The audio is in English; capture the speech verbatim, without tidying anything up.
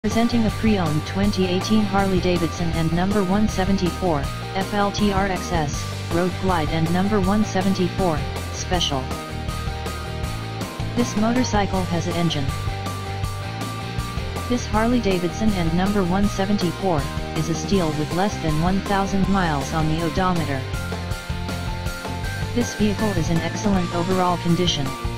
Presenting a pre-owned twenty eighteen Harley-Davidson and number one seventy-four, F L T R X S, Road Glide and number one seventy-four, Special. This motorcycle has an engine. This Harley-Davidson and number one seventy-four, is a steal with less than one thousand miles on the odometer. This vehicle is in excellent overall condition.